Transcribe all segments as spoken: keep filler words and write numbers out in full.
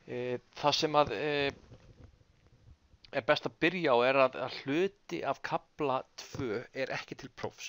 E, það sem að e, er best að byrja á er að, að hluti af kafla tvö er ekki til prófs.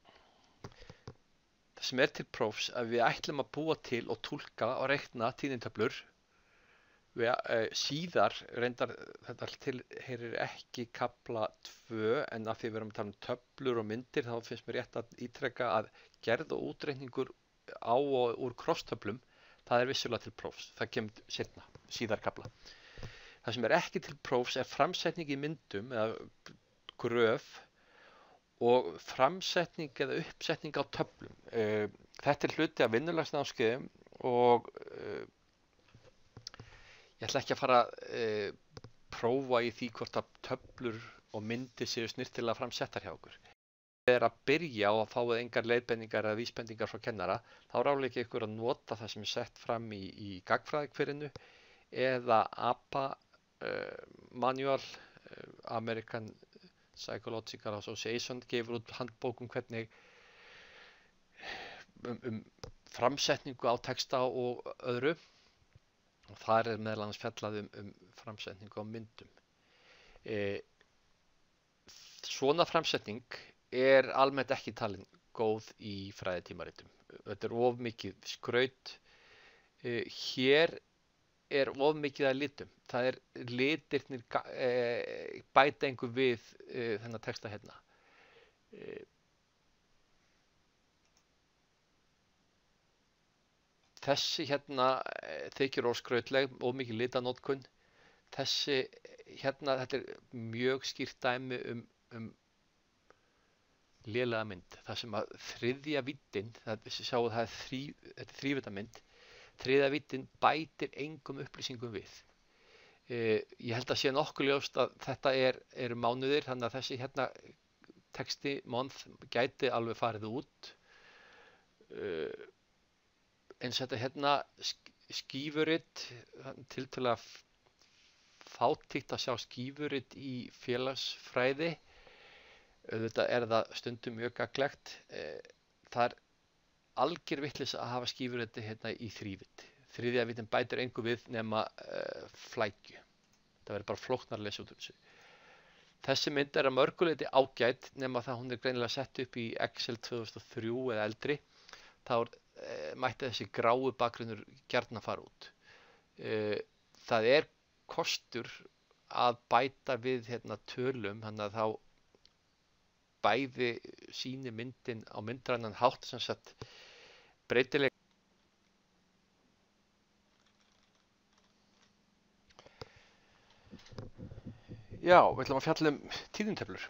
Það sem er til prófs að við ætlum að búa til og túlka og reikna tíðnitöflur. Við, e, síðar reyndar þetta tilheyrir ekki kafla tvö, en að því við erum að tala um töflur og myndir þá finnst mér rétt að ítreka að gerð og útreikningur á og úr krosstöflum, það er vissulega til prófs. Það kemur seinna, síðar kafla. Það sem er ekki til prófs er framsetning í myndum eða gröf og framsetning eða uppsetning á töflum. Þetta er hluti af vinnulagsnámskeiðum og ég ætla ekki að fara að prófa í því hvort að töflur og myndir séu snyrtilega framsettar hjá okkur. Ef þið er að byrja og að fáið engar leiðbendingar eða vísbendingar frá kennara, þá ráðlegg ég ykkur að nota það sem er sett fram í, í gagnfræðikverinu eða A P A uh, Manual, uh, American Psychological Association gefur út handbók um hvernig um, um framsetningu á texta og öðru. Og þar er meðal annars fjallað um, um framsetningu á myndum. E, svona framsetning er almennt ekki talin góð í fræðitímaritum. Þetta er of mikið skraut. E, hér er of mikið að litum. Það er litirnir e, bæta einhver við e, þennan texta hérna. E, Þessi hérna þykir óskrautleg, of mikið litanótkun. Þessi hérna, þetta er mjög skýrt dæmi um, um lélega mynd. Það sem að þriðja víddin, það sjáu það er þrý, þetta er þrívita mynd, þriðja víddin bætir engum upplýsingum við. E, ég held að sé nokkuð ljóst að þetta er, eru mánuðir, þannig að þessi hérna texti, month, gæti alveg farið út. E, eins og þetta hérna skífuritt, tiltölulega fátítt að sjá skífuritt í félagsfræði. Auðvitað er það stundum mjög gagnlegt. Það er algjör vitleysa að hafa skífuritti hérna í þrívídd. Þriðja víddin bætir engu við nema uh, flækju. Það verður bara flóknar að lesa út úr þessu. Þessi mynd er að mörguleyti ágæt nema það hún er greinilega sett upp í Excel tvö þúsund og þrjú eða eldri. Þá er mætti þessi gráu bakgrunnur gjarnan fara út. Það er kostur að bæta við hérna tölum, þannig að þá bæði sýni myndin á myndrænan hátt sem sagt breytileg. Já, við ætlum að fjalla um tíðnitöflur.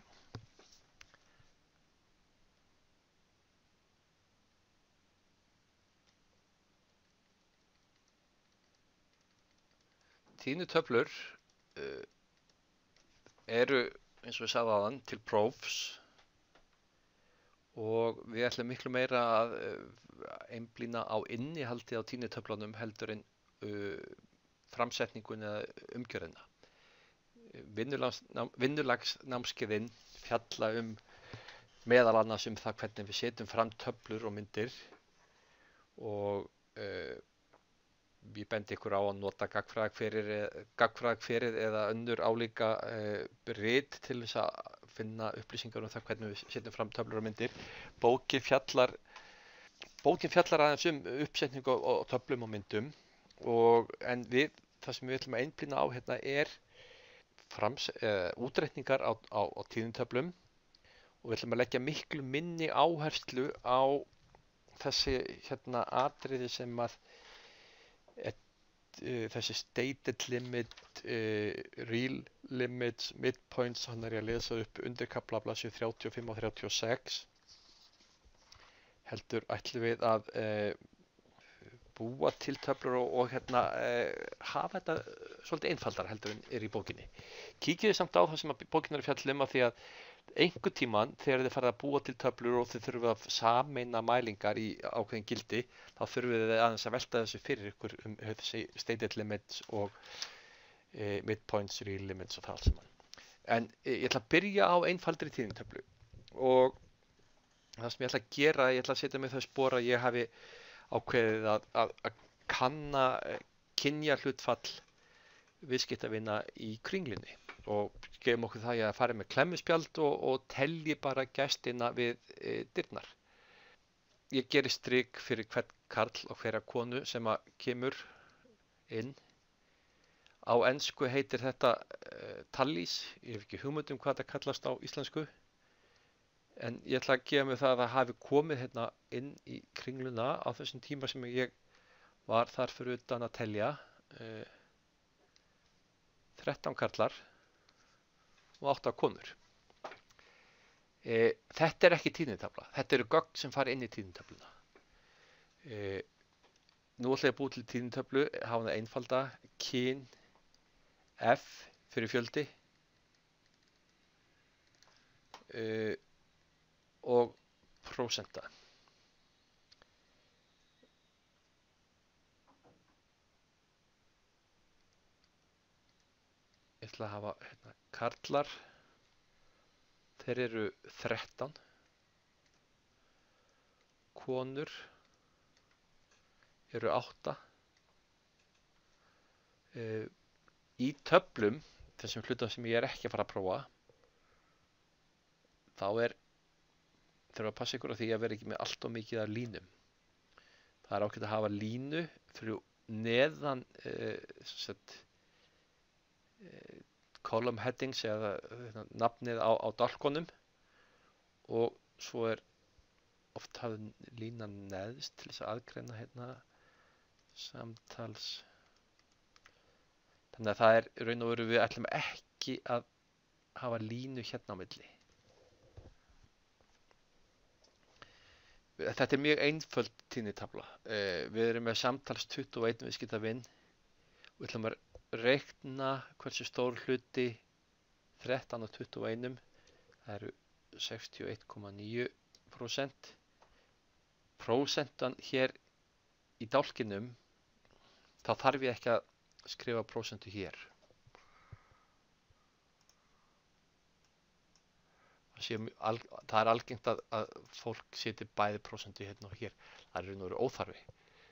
Tíðnitöflur uh, eru, eins og við sagði áðan, til prófs og við ætlum miklu meira að uh, einblína á innihaldi á tíðnitöflunum heldur en uh, framsetningun eða umgjörðina. Vinnulagsnámskeiðin fjalla um meðal annars um það hvernig við setjum fram töflur og myndir og uh, ég bendi ykkur á að nota gagnfræðikverið eða önnur álíka uh, rit til þess að finna upplýsingar um það hvernig við setjum fram töflur og myndir. Bókin fjallar, bókin fjallar aðeins um uppsetningu og töflum og myndum og en við, það sem við ætlum að einblína á hérna er frams, uh, útreikningar á, á, á tíðnitöflum og við ætlum að leggja miklu minni áherslu á þessi hérna atriði sem að Et, uh, þessi stated limit, uh, real limits, midpoints, hann er ég að lesa upp undirkafla blaðsíðu þrjátíu og fimm og þrjátíu og sex. Heldur ætlum við að uh, búa til töflur og, og hérna, uh, hafa þetta svolítið einfaldar heldur en er í bókinni. Kíkið þið samt á það sem að bókin er að fjalla um að því að einhvern tíman þegar þið farið að búa til töflur og þið þurfið að sameina mælingar í ákveðin gildi, þá þurfið þið aðeins að velta þessu fyrir ykkur um þessi stated limits og e, midpoints, real limits og það allt saman. En e, ég ætla að byrja á einfaldri tíðnitöflu og það sem ég ætla að gera, ég ætla að setja mig þau spor að ég hafi ákveðið að, að, að kanna kynja hlutfall viðskiptavina í Kringlunni og gefum okkur það að fara með klemmuspjald og, og telji bara gestina við e, dyrnar. Ég geri strik fyrir hvern karl og hverja konu sem að kemur inn. Á ensku heitir þetta e, tallís, ég hef ekki hugmynd um hvað þetta kallast á íslensku, en ég ætla að gefa mig það að það hafi komið hérna inn í Kringluna á þessum tíma sem ég var þar fyrir utan að telja e, þrettán karlar og átta konur. E, þetta er ekki tíðnitabla, þetta eru gögn sem fara inn í tíðnitabluna. E, nú ætla ég að búa til tíðnitablu, hafa það einfalda, kyn, F fyrir fjöldi e, og prósenta. Ég ætla að hafa hérna, karlar, þeir eru þrettán, konur eru átta. E, í töflum, þessum hlutum sem ég er ekki að fara að prófa, þá er þurfa að passa ykkur á því að vera ekki með allt of mikið af línum. Það er ágætt að hafa línu fyrir neðan e, set, e, column headings eða e, nafnið á, á dálkonum og svo er oft hafði línan neðst til þess að aðgreina hérna samtals. Þannig að það er raun og veru við ætlum ekki að hafa línu hérna á milli. Þetta er mjög einföld tíðnitabla. Eh, við erum með samtals tuttugu og einn viðskiptavin og við ætlum að reikna hversu stór hluti þrettán og tuttugu og einn. Það eru sextíu og einn komma níu prósent. Prósentan hér í dálkinum, þá þarf ég ekki að skrifa prósentu hér. Það er algengt að, að fólk seti bæði prósentu hérna og hér. Það er raun og veru óþarfi.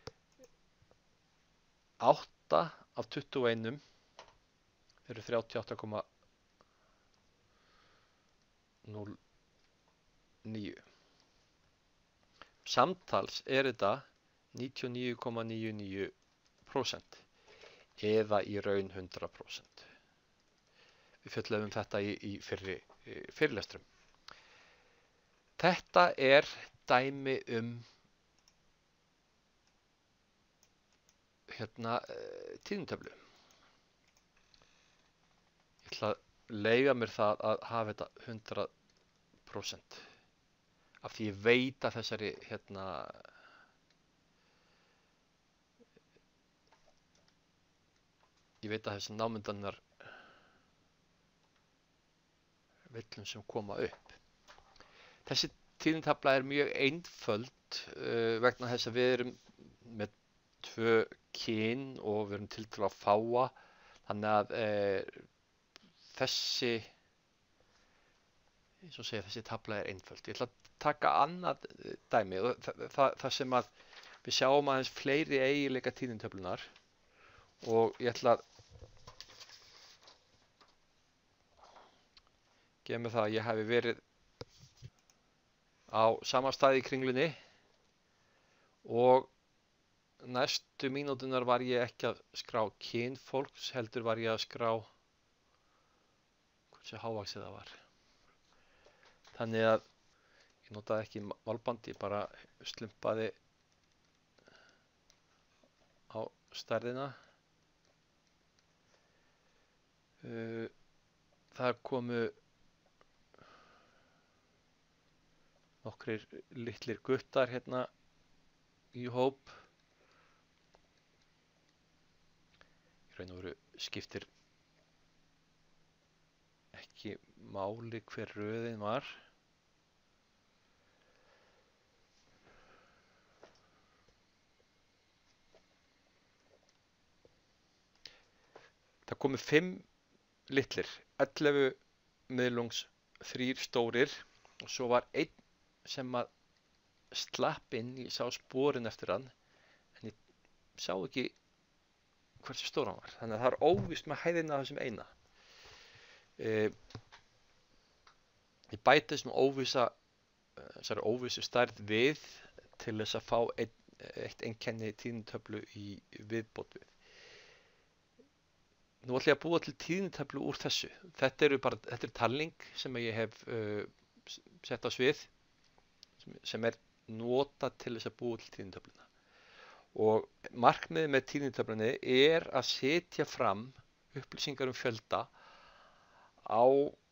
átta af tuttugu og einn eru þrjátíu og átta komma núll níu. Samtals er þetta níutíu og níu komma níutíu og níu prósent eða í raun hundrað prósent. Við fjöllum um þetta í, í fyrri í fyrirlestrum. Þetta er dæmi um hérna tíðnitöflu. Ég ætla að leyfa mér það að hafa þetta hundrað prósent af því ég veit að þessari hérna ég veit að þessi námyndanar villum sem koma upp. Þessi tíðnitabla er mjög einföld uh, vegna þess að við erum með tvö kyn og við erum tiltölulega fáa, þannig að uh, þessi eins og segja þessi tabla er einföld. Ég ætla að taka annað dæmi og það, það, það sem að við sjáum aðeins fleiri eiginleika tíðnitöflunar og ég ætla að gefa mig það að ég hafi verið á sama stað í Kringlunni og næstu mínútunar var ég ekki að skrá kyn fólks, heldur var ég að skrá hversu hávaxið það var. Þannig að ég notaði ekki málband, ég bara slumpaði á stærðina. Það komu nokkrir litlir guttar hérna í hóp. Í raun og veru skiptir ekki máli hver röðin var. Það komu fimm litlir, ellefu miðlungs, þrír stórir og svo var einn sem að slapp inn, ég sá sporin eftir hann en ég sá ekki hversu stór hann var. Þannig að það er óvíst með hæðina af þessum eina. E, ég bæti þessum óvissa, þessari óvissu stærð við til þess að fá ein, eitt einkenni tíðnitöflu í viðbót við. Nú ætla ég að búa til tíðnitöflu úr þessu. Þetta eru bara, þetta er talning sem ég hef uh, sett á svið, sem, sem er notað til þess að búa til tíðnitöfluna. Og markmiðið með tíðnitöflunni er að setja fram upplýsingar um fjölda á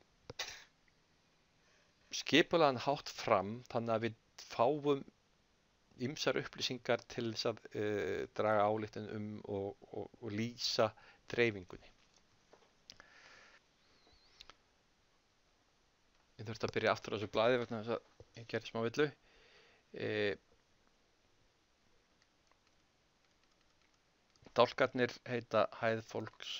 skipulagan hátt fram, þannig að við fáum ýmsar upplýsingar til þess að uh, draga ályktun um og, og, og lýsa dreifingunni. Ég þurfti að byrja aftur á þessu blaði vegna þess að ég gerði smá villu. E, Dálkarnir heita hæð fólks.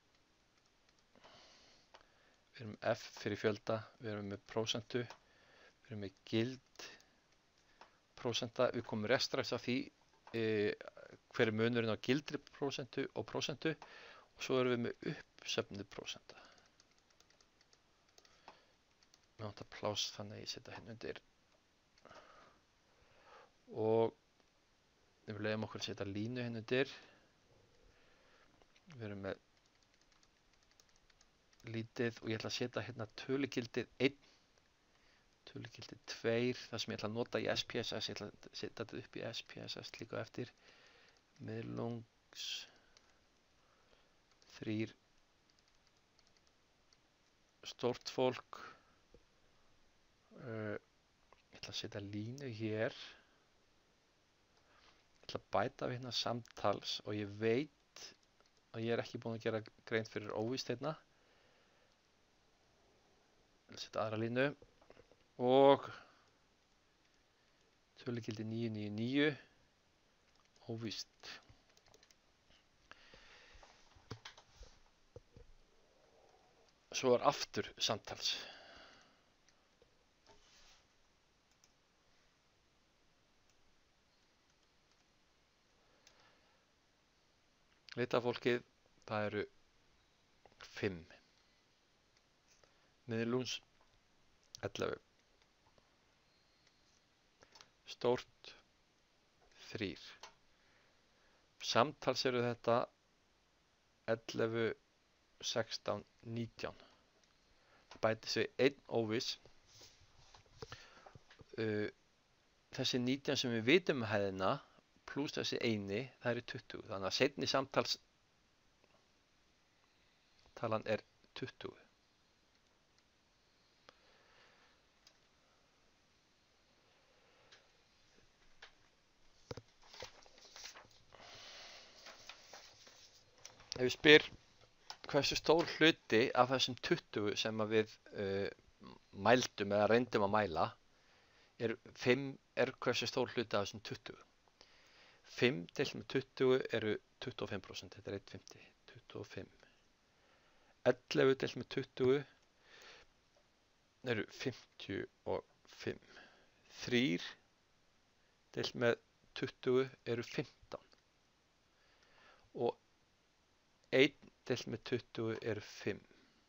Við erum F fyrir fjölda, við erum með prósentu, við erum með gild prósenta, við komum restræks af því e, hver er munurinn á gildri prósentu og prósentu og svo erum við með uppsöfnuð prósenta. Mér vantar pláss þannig að ég setja hérna undir og við leiðum okkur að setja línu hérna undir. Við erum með lítið og ég ætla að setja hérna tölugildið einn, tölugildið tveir, það sem ég ætla að nota í S P S S, ég ætla að setja þetta upp í S P S S líka eftir. Miðlungs þrýr stórt fólk. Uh, ég ætla að setja línu hér. Ég ætla að bæta við hérna samtals og ég veit að ég er ekki búinn að gera grein fyrir óvíst hérna. Ég ætla að setja aðra línu og tölugildi níu níu níu óvíst. Svo er aftur samtals. Litafólkið, það eru fimm. Miðlungs ellefu. Stórt þrír. Samtals eru þetta ellefu, sextán, nítján. Það bæti sig einn óviss. Uh, þessi nítján sem við vitum um hæðina pluss þessi eini, það eru tuttugu. Þannig að seinni samtals talan er tuttugu. Ef ég spyr hversu stór hluti af þessum tuttugu sem að við uh, mældum eða reyndum að mæla er fimm er hversu stór hluti af þessum tuttugu. fimm deilt með tuttugu eru tuttugu og fimm prósent, þetta er einn fimmti, tuttugu og fimm. ellefu deilt með tuttugu eru fimmtíu og fimm. þrír deilt með tuttugu eru fimmtán. Og einn deilt með tuttugu eru fimm.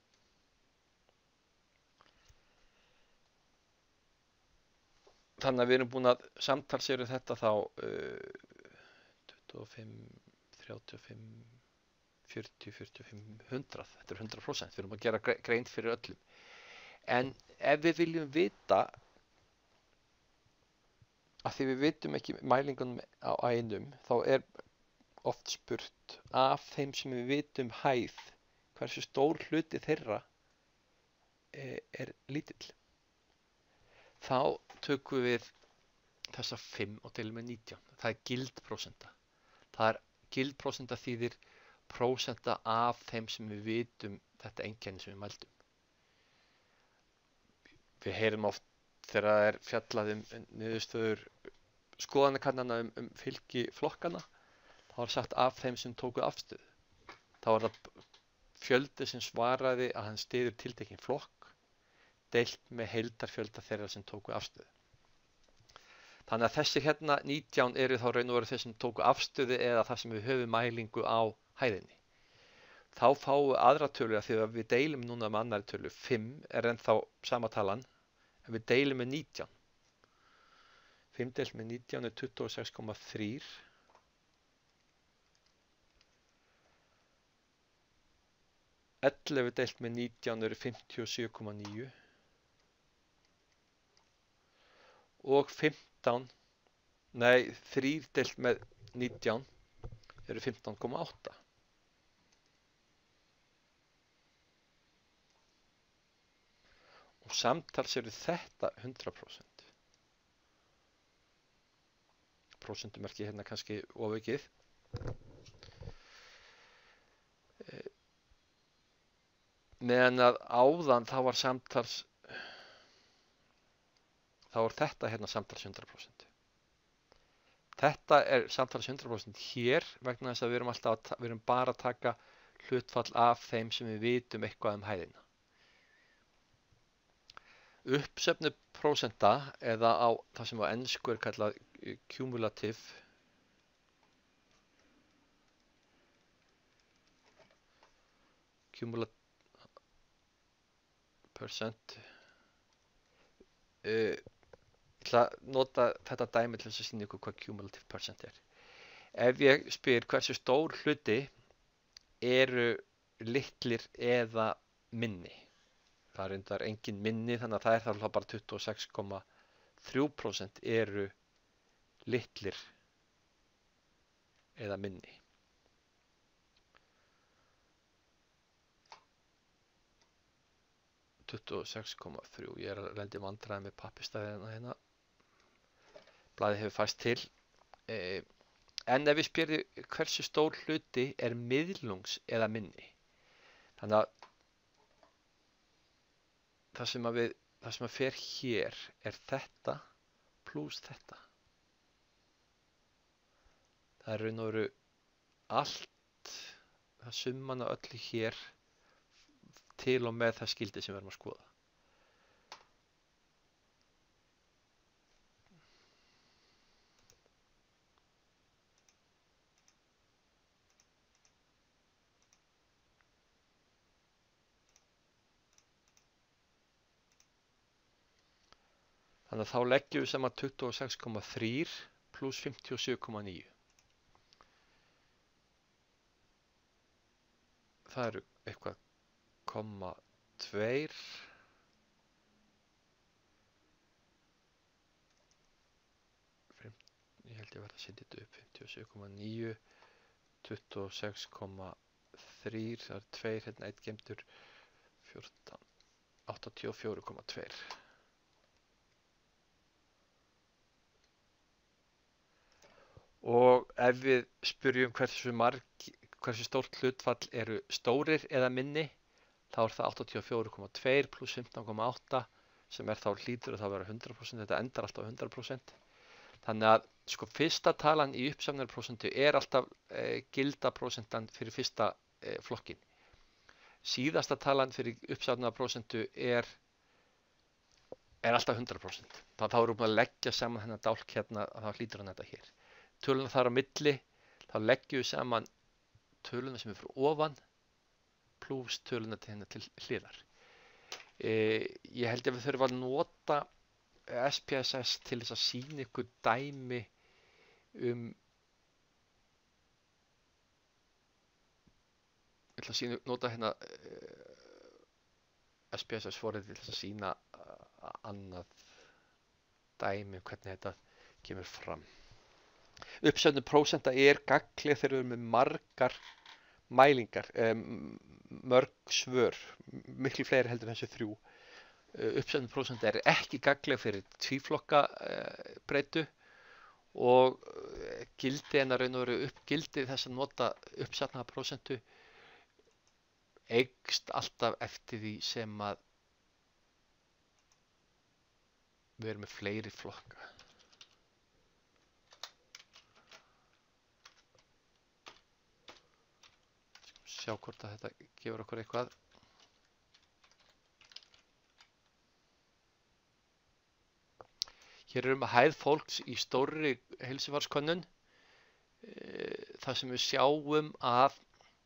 Þannig að við erum búin að samtals eru þetta þá uh, tuttugu og fimm, þrjátíu og fimm, fjörutíu, fjörutíu og fimm, hundrað. Þetta er hundrað prósent. Við erum að gera grein fyrir öllum. En ef við viljum vita, af því við vitum ekki mælingunum á einum, þá er oft spurt af þeim sem við vitum hæð, hversu stór hluti þeirra er, er lítill. Þá tökum við þessa fimm og deilum með nítján. Það er gild prósenta. Það er gild prósenta þýðir prósenta af þeim sem við vitum þetta einkenni sem við mældum. Við heyrum oft þegar það er fjallað um niðurstöður skoðanakannana um, um fylgi flokkana, þá er sagt af þeim sem tóku afstöðu. Þá er það fjöldi sem svaraði að hann styður tiltekinn flokk deilt með heildarfjölda þeirra sem tóku afstöðu. Þannig að þessi hérna nítján eru þá raun og veru þeir sem tóku afstöðu eða það sem við höfum mælingu á hæðinni. Þá fáum við aðra tölu að því að við deilum núna með annari tölu. fimm er ennþá sama talan en við deilum með nítján. fimm deilt með nítján er tuttugu og sex komma þrjú. ellefu deilt með nítján eru fimmtíu og sjö komma níu. Og fimmtán, nei, þrjú deilt með nítján eru fimmtán komma átta. Og samtals eru þetta hundrað prósent. Prósentumerki hérna kannski ofaukið. Meðan að áðan þá var samtals, þá er þetta hérna samtals hundrað prósent. Þetta er samtals hundrað prósent hér vegna þess að við erum alltaf að, við erum bara að taka hlutfall af þeim sem við vitum eitthvað um hæðina. Uppsöfnu prósenta eða á það sem á ensku er kallað cumulative cumulative percent uh, ég ætla að nota þetta dæmi til þess að sýna ykkur hvað cumulative percent er. Ef ég spyr hversu stór hluti eru litlir eða minni, það er reyndar engin minni þannig að það er þá bara tuttugu og sex komma þrjú prósent eru litlir eða minni. tuttugu og sex komma þrjú, ég er að lendi vandræði með pappírstæðina hérna, blaðið hefur fæst til. Eh, en ef við spyrjum hversu stór hluti er miðlungs eða minni, þannig að það sem að við, það sem að fer hér er þetta pluss þetta. Það er raun og veru allt, það summan af öllu hér til og með það skildi sem við erum að skoða. Þannig að þá leggjum við saman tuttugu og sex komma þrjú pluss fimmtíu og sjö komma níu. Það eru eitthvað komma tveir. Ég held ég verði að setja þetta upp. fimmtíu og sjö komma níu, tuttugu og sex komma þrjú, það er tveir, hérna einn geymdur, fjórtán, áttatíu og fjögur komma tvö. Og ef við spyrjum hversu marg, hversu stórt hlutfall eru stórir eða minni, þá er það áttatíu og fjögur komma tvö pluss fimmtán komma átta sem er þá hlýtur að það vera hundrað prósent, þetta endar alltaf hundrað prósent. Þannig að sko fyrsta talan í uppsafnarprósentu er alltaf e, gilda prósentan fyrir fyrsta e, flokkin. Síðasta talan fyrir uppsafnarprósentu er, er alltaf hundrað prósent. Þá, þá erum við að leggja saman hennar dálk hérna að þá hlýtur hann þetta hér. Töluna þar á milli, þá leggjum við saman töluna sem er fyrir ofan pluss töluna til hennar til hliðar. E, ég held að við þurfum að nota S P S S til þess að sýna ykkur dæmi um ég ætla að sýna, nota hérna uh, S P S S forrið til þess að sýna uh, annað dæmi um hvernig þetta kemur fram. Uppsöfnun prósenta er gagnleg þegar við erum með margar mælingar, um, mörg svör, miklu fleiri heldur en þessu þrjú. Uppsöfnun prósenta er ekki gagnleg fyrir tvíflokka uh, breytu og uh, gildi en að raun og veru upp gildi þess að nota uppsafnaða prósentu eykst alltaf eftir því sem að við erum með fleiri flokka. Sjá hvort að þetta gefur okkur eitthvað. Hér erum við hæð fólks í stórri heilsufarskönnun. Það sem við sjáum að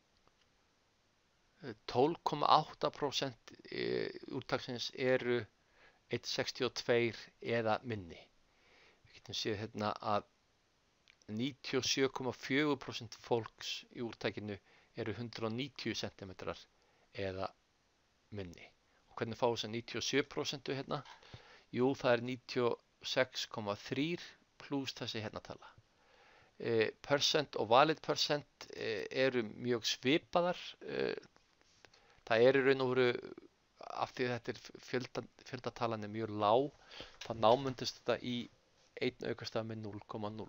tólf komma átta prósent úrtaksins eru einn komma sextíu og tvö eða minni. Við getum séð hérna að níutíu og sjö komma fjögur prósent fólks í úrtakinu eru hundrað og níutíu sentimetrar eða minni. Og hvernig fá þess að níutíu og sjö prósent hérna? Jú, það er níutíu og sex komma þrjú pluss þessi hérna tala. E, percent og valid percent e, eru mjög svipaðar. E, það er í raun og veru, af því þetta er fjölda, fjöldatalan er mjög lág, það námyndist þetta í einn aukastaf með núll komma núll.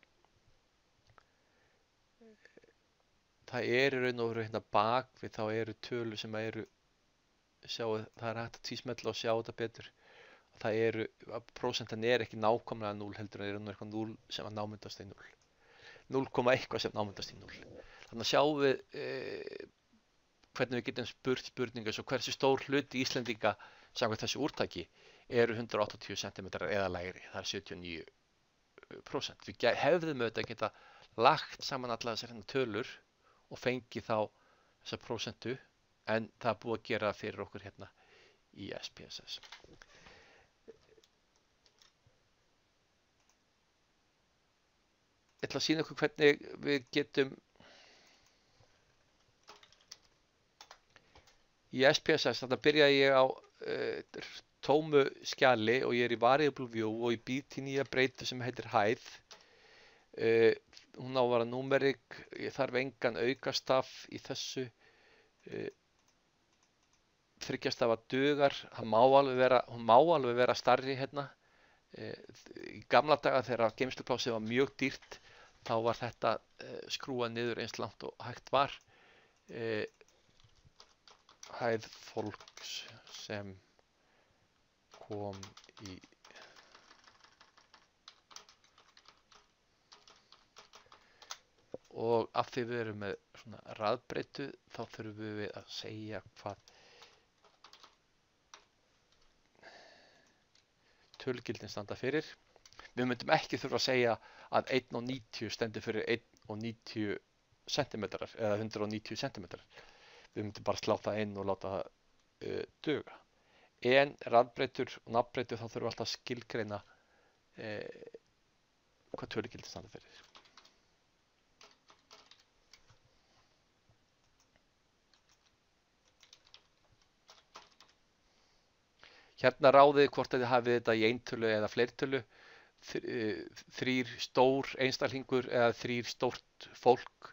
Það er í raun og veru hérna bak við, þá eru tölur sem eru, sjáu, það er hægt að tvísmetla og sjá þetta betur. Það eru, prósentan er ekki nákvæmlega núll, heldur en er nú eitthvað núll sem að námyndast í núll. núll komma eitthvað sem námyndast í núll. Þannig að sjáum við e, hvernig við getum spurt spurningar svo hversu stór hluti Íslendinga samkvæmt þessu úrtaki eru hundrað og áttatíu sentimetrar eða lægri, það er sjötíu og níu prósent. Við hefðum auðvitað geta lagt saman alla þessar hérna tölur og fengið þá þessa prósentu, en það er búið að gera fyrir okkur hérna í S P S S. Ég ætla að sýna ykkur hvernig við getum í S P S S, þannig að byrja ég á uh, tómu skjali og ég er í variable view og ég býð til nýja breytu sem heitir hæð. Uh, hún á að vera númerik, ég þarf engan aukastaf í þessu. Uh, þriggjastafa dugar, hún má alveg vera, hún má alveg vera stærri hérna. Uh, í gamla daga þegar geymsluplássið var mjög dýrt, þá var þetta uh, skrúað niður eins langt og hægt var. Uh, hæð fólks sem kom í og af því við erum með svona raðbreytu, þá þurfum við að segja hvað tölugildin standa fyrir. Við myndum ekki þurfa að segja að einn komma níutíu stendur fyrir einn komma níutíu sentimetrar eða hundrað og níutíu sentimetrar. Við myndum bara slá það inn og láta það uh, duga. En raðbreytur og nafnbreytur, þá þurfum við alltaf að skilgreina uh, hvað tölugildin standa fyrir. Hérna ráðið hvort þið hafið þetta í eintölu eða fleirtölu, þrýr stór einstaklingur eða þrýr stórt fólk.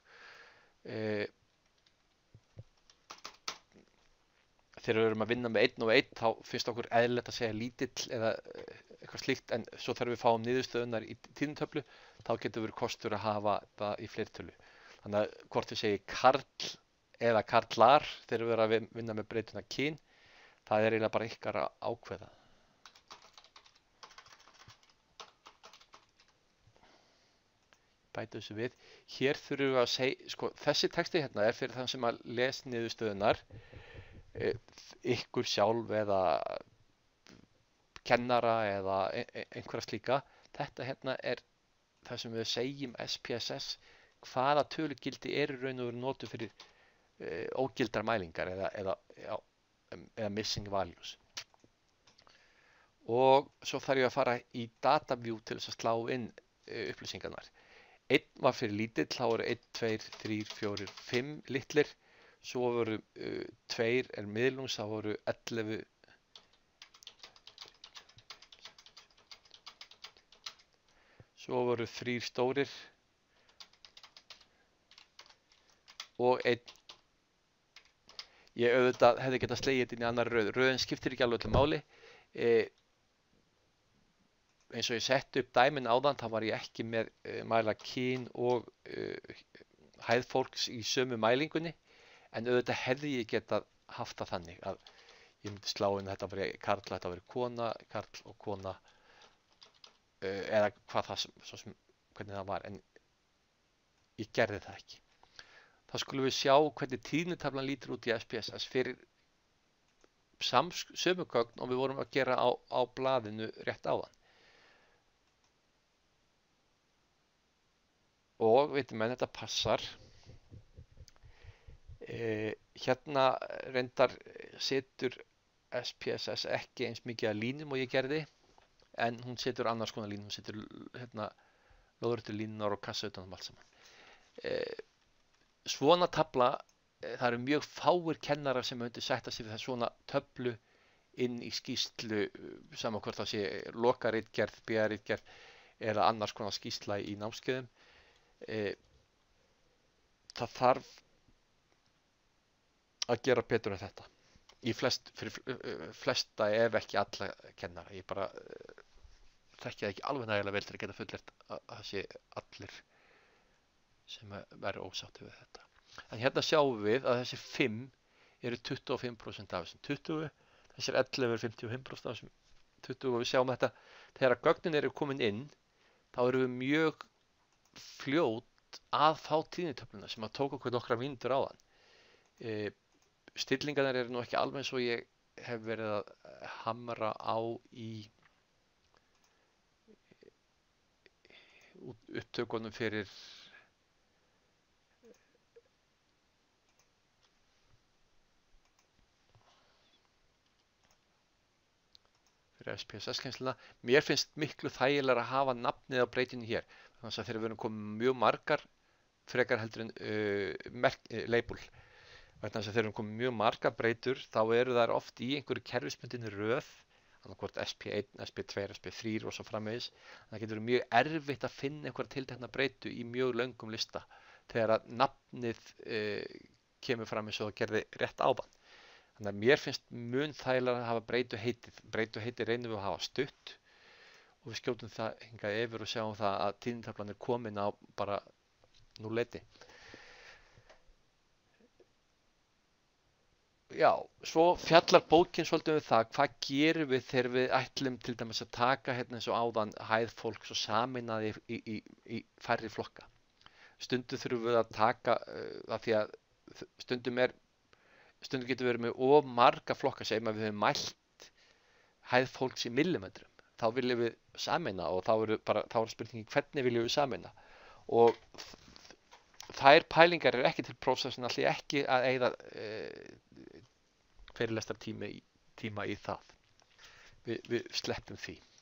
Þegar við erum að vinna með einn og einn, þá finnst okkur eðlilegt að segja lítill eða eitthvað slíkt, en svo þegar við fáum niðurstöðunar í tíðnitöflu, þá getur verið kostur að hafa það í fleirtölu. Þannig að hvort við segjum karl eða karlar þegar við erum að vinna með breytuna kyn, það er eiginlega bara ykkar að ákveða. Bæta þessu við. Hér þurfum við að segja, sko, þessi texti hérna er fyrir þann sem að les niðurstöðunar, ykkur sjálf eða kennara eða einhverja slíka. Þetta hérna er það sem við segjum S P S S, hvaða tölugildi eru raun og veru notuð fyrir uh, ógildar mælingar eða, eða, já, eða missing values. Og svo þarf ég að fara í data view til þess að slá inn uh, upplýsingarnar. einn var fyrir lítill, þá voru einn, tveir, þrír, fjórir, fimm litlir. Svo voru uh, tveir er miðlungs, þá voru ellefu. Svo voru þrír stórir og einn. Ég auðvitað hefði getað slegið inn í annar röð. Röðin skiptir ekki alveg öllu máli. E, eins og ég setti upp dæmin áðan, þá var ég ekki með e, mæla kyn og e, hæð fólks í sömu mælingunni, en auðvitað hefði ég getað haft það þannig að ég myndi slá inn að þetta veri karl, þetta veri kona, karl og kona, e, eða hvað það sem, svo sem, hvernig það var, en ég gerði það ekki. Þá skulum við sjá hvernig tíðnitaflan lítur út í S P S S fyrir sömu gögn og við vorum að gera á, á blaðinu rétt áðan. Og veitum en þetta passar. E, hérna reyndar setur S P S S ekki eins mikið að línum og ég gerði, en hún setur annars konar línum, hún setur hérna lóðréttu línunar og kassa utan um allt saman. E, svona tafla, e, það eru mjög fáir kennarar sem myndu sætta sig við það svona töflu inn í skýrslu, saman hvort það sé lokaritgerð, B A-ritgerð eða annars konar skýrsla í námskeiðum. E, það þarf að gera betur en þetta í flest, fyrir flesta ef ekki alla kennara. Ég bara uh, þekki það ekki alveg nægilega vel til að geta fullyrt að það sé allir sem verður ósáttir við þetta. En hérna sjáum við að þessi fimm eru tuttugu og fimm prósent af þessum tuttugu, þessir ellefu eru fimmtíu og fimm prósent af þessum tuttugu, og við sjáum þetta þegar gögnin eru komin inn, þá erum við mjög fljót að fá tíðnitöfluna sem að tók okkur nokkra mínútur áðan. E, Stillingarnar eru nú ekki alveg eins og ég hef verið að hamra á í upptökunum fyrir fyrir S P S S-kennsluna. Mér finnst miklu þægilega að hafa nafnið á breytinu hér, þannig að þegar við erum komið mjög margar frekar heldur en uh, merk, uh, label. Þannig að þegar við erum komið mjög margar breytur, þá eru þær oft í einhverju kerfisbundinni röð, annað hvort S P eitt, S P tvö, S P þrjú og svo framvegis. Það getur verið mjög erfitt að finna einhverja tiltekna breytu í mjög löngum lista þegar að nafnið uh, kemur fram eins og það gerði rétt áðan. Þannig að mér finnst mun þægilega að hafa breytu heitið. Breytu heitið reynum við að hafa stutt og við skjótum það hingað yfir og sjáum það að tíðnitaflan er komin á bara núleiti. Já, svo fjallar bókin svolítið um það hvað gerum við þegar við ætlum til dæmis að taka hérna eins og áðan hæð fólks og sameina því í, í, í færri flokka. Stundum þurfum við að taka uh, að því að stundum er stundum getur við verið með of marga flokka, segjum að við höfum mælt hæð fólks í millimetrum. Þá viljum við sameina og þá er bara þá er spurningin hvernig viljum við sameina. Og þær pælingar eru ekki til prósessin allir ekki að eyða uh, fyrirlestar tíma í, tíma í það. Vi, við sleppum því.